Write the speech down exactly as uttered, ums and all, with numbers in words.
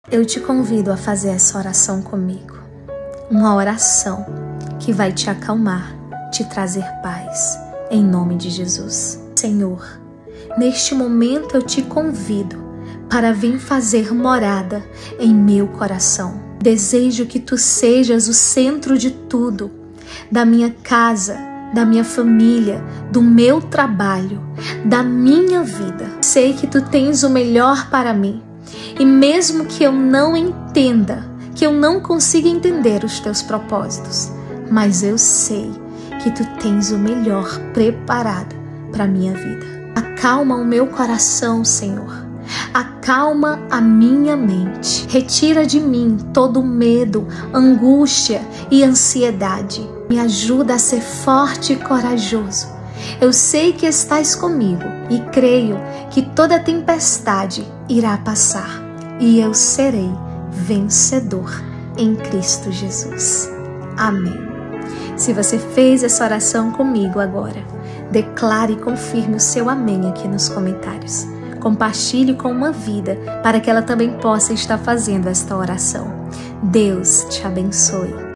Eu te convido a fazer essa oração comigo. Uma oração que vai te acalmar, te trazer paz, em nome de Jesus. Senhor, neste momento eu te convido para vir fazer morada em meu coração. Desejo que tu sejas o centro de tudo, da minha casa, da minha família, do meu trabalho, da minha vida. Sei que tu tens o melhor para mim. E mesmo que eu não entenda, que eu não consiga entender os teus propósitos, mas eu sei que tu tens o melhor preparado para a minha vida. Acalma o meu coração, Senhor. Acalma a minha mente. Retira de mim todo medo, angústia e ansiedade. Me ajuda a ser forte e corajoso. Eu sei que estás comigo e creio que toda tempestade irá passar e eu serei vencedor em Cristo Jesus. Amém. Se você fez essa oração comigo agora, declare e confirme o seu amém aqui nos comentários. Compartilhe com uma vida para que ela também possa estar fazendo esta oração. Deus te abençoe.